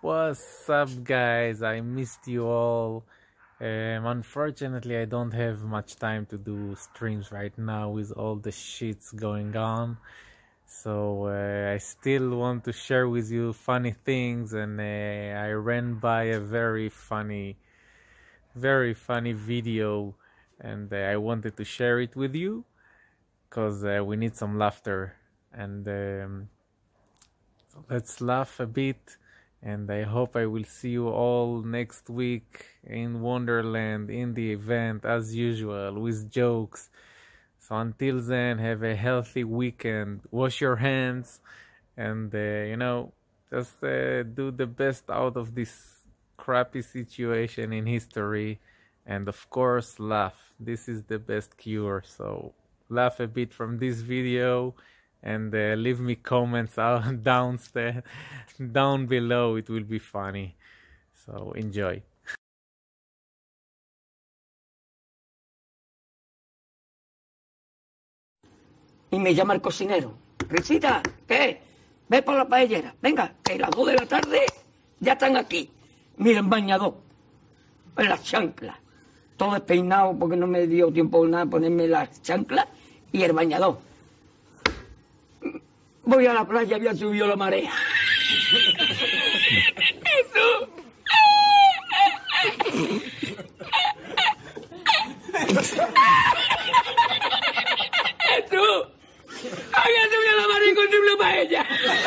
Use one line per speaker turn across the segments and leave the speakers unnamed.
What's up, guys? I missed you all. Unfortunately, I don't have much time to do streams right now with all the shits going on. So I still want to share with you funny things, and I ran by a very funny video, and I wanted to share it with you because we need some laughter, and so let's laugh a bit. And I hope I will see you all next week in Wonderland, in the event, as usual, with jokes. So until then, have a healthy weekend. Wash your hands and, just do the best out of this crappy situation in history. And of course, laugh. This is the best cure. So laugh a bit from this video. And leave me comments down below. It will be funny. So enjoy.
Y me llama el cocinero. Risita, ¿qué? Ve por la paellera. Venga, que las 2 de la tarde ya están aquí. Miren, bañador. En las chanclas. Todo despeinado porque no me dio tiempo nada ponerme las chanclas y el bañador. Voy a la playa, había subido la marea. Jesús. Jesús. Había subido la marea y encontré una paella.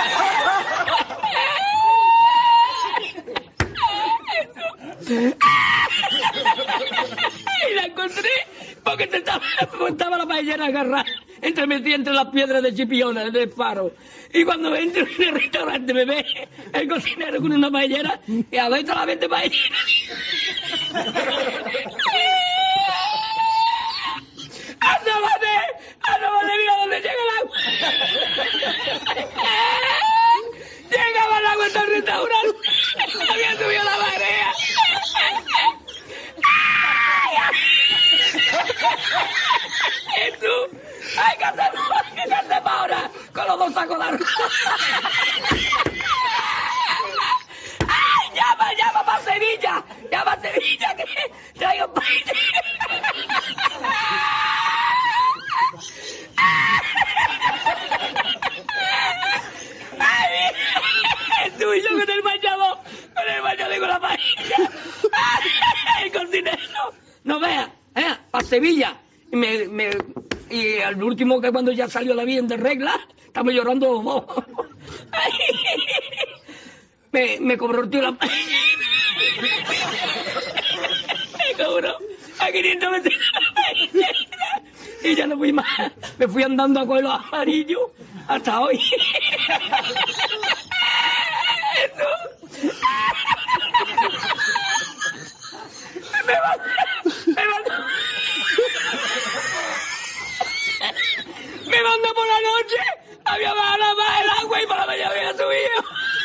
Y la encontré porque estaba la paellera agarrada metida entre las piedras de Chipiona, del faro. Y cuando entro en el restaurante me ve el cocinero con una paellera y a veces la vende paellera. ¡Asómate, mira dónde llega el agua! Llegaba el agua hasta el restaurante. Había subido la marea. Jesús. ¡Ay, qué hacemos ahora! Con los 2 sacos de arroz. ¡Ay, llama para Sevilla! ¡Llama a Sevilla que traigo paella! ¡Ay, Jesús! Y yo con el bañador y con la paella. ¡Ay, el cocinero! No vea, para Sevilla. Y al último, que cuando ya salió la bien de regla, estamos llorando los dos. Me cobró el tío la... Me cobró a 500 veces. Y ya no fui más. Me fui andando a coger los amarillos hasta hoy. Me mandó por la noche, había bajado más el agua y por la mañana había subido.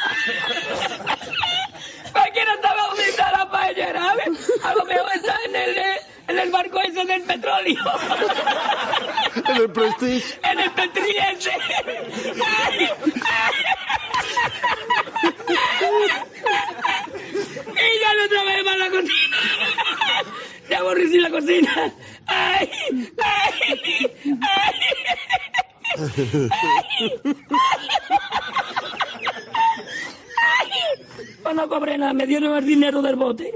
Cualquiera estaba donde está la paellera, ¿sabes? A lo mejor está en el barco ese del petróleo.
En el Prestige.
En el Prestige ese. Y ya no trabajé más la cocina. Ya aborrecí la cocina. ¡Ay! Pues no cobré nada, me dieron el dinero del bote.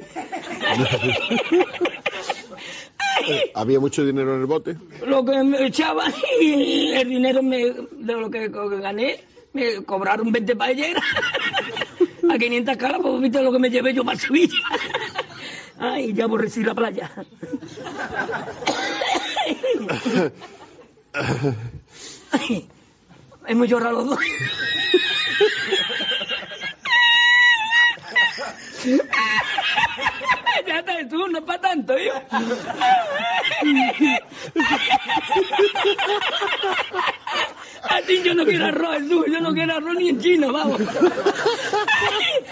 ¿Había mucho dinero en el bote?
Lo que me echaban y el dinero de lo que gané, me cobraron 20 paelleras. A 500 caras, pues viste lo que me llevé yo para Sevilla. Ay, ya aborrecí la playa. Ay, hemos llorado los dos. Ya está, tú, no es para tanto, yo. Así yo no quiero arroz, yo no quiero arroz ni en chino, vamos.